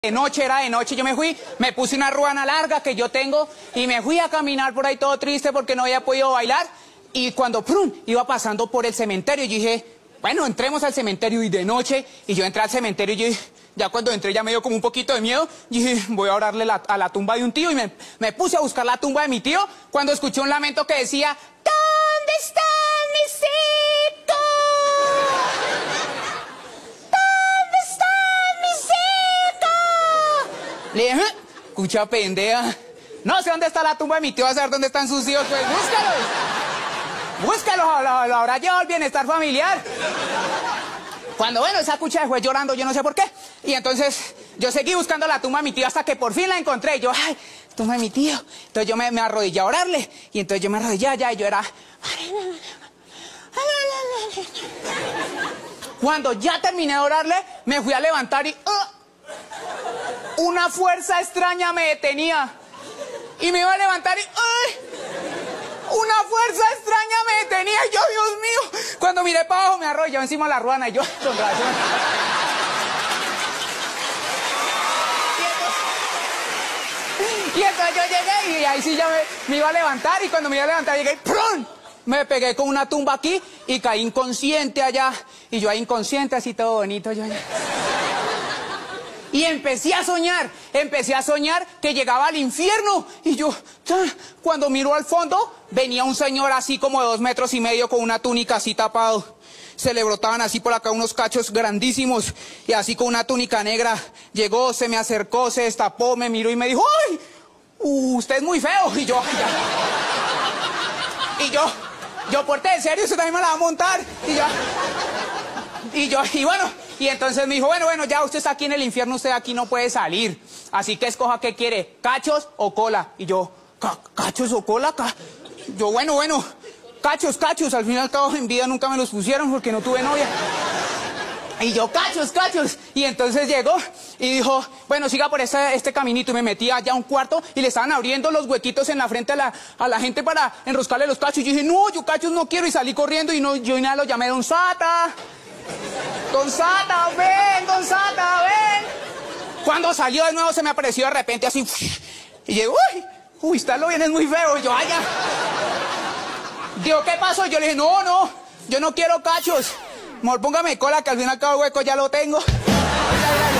De noche, era de noche, yo me fui, me puse una ruana larga que yo tengo y me fui a caminar por ahí todo triste porque no había podido bailar. Y cuando ¡prum! Iba pasando por el cementerio, yo dije, bueno, entremos al cementerio. Y de noche, y yo entré al cementerio y yo dije, ya cuando entré ya me dio como un poquito de miedo. Y dije, voy a orarle a la tumba de un tío. Y me puse a buscar la tumba de mi tío cuando escuché un lamento que decía, ¿dónde están mis hijos? Le dije, escucha pendeja, no sé dónde está la tumba de mi tío, a saber dónde están sus hijos, pues búscalos. Búscalos, lo habrá llevado el bienestar familiar. Cuando, bueno, esa cucha fue llorando, yo no sé por qué. Y entonces yo seguí buscando la tumba de mi tío hasta que por fin la encontré. Y yo, ay, tumba de mi tío. Entonces yo me arrodillé a orarle. Y entonces yo me arrodillé allá y yo era... Cuando ya terminé de orarle, me fui a levantar y... una fuerza extraña me detenía. Y me iba a levantar y... ¡ay! Una fuerza extraña me detenía. Y yo, Dios mío, cuando miré para abajo me arrollaba encima de la ruana. Y yo, con razón. Y entonces yo llegué y ahí sí ya me iba a levantar. Y cuando me iba a levantar llegué y ¡prum! Me pegué con una tumba aquí y caí inconsciente allá. Y yo ahí inconsciente, así todo bonito. Yo... Y empecé a soñar que llegaba al infierno. Y yo, cuando miro al fondo, venía un señor así como de 2,5 metros con una túnica así tapado. Se le brotaban así por acá unos cachos grandísimos y así con una túnica negra. Llegó, se me acercó, se destapó, me miró y me dijo, ¡ay! Usted es muy feo. Y yo, yo, porte, ¿en serio? ¿Usted también me la va a montar? Y bueno... Y entonces me dijo, bueno, ya usted está aquí en el infierno, usted aquí no puede salir. Así que escoja qué quiere, cachos o cola. Y yo, ¿cachos o cola? Yo, bueno, cachos. Al fin y al cabo en vida nunca me los pusieron porque no tuve novia. Y yo, cachos. Y entonces llegó y dijo, bueno, siga por este caminito. Y me metí allá a un cuarto y le estaban abriendo los huequitos en la frente a la gente para enroscarle los cachos. Y yo dije, no, yo cachos no quiero. Y salí corriendo y yo nada lo llamé Don Sata. Don Sata, ven. Cuando salió de nuevo se me apareció de repente así. Y yo, uy, estarlo bien es muy feo. Y yo, ya. Digo, ¿qué pasó? Yo le dije, no, yo no quiero cachos. Mejor póngame cola que al fin y al cabo el hueco ya lo tengo.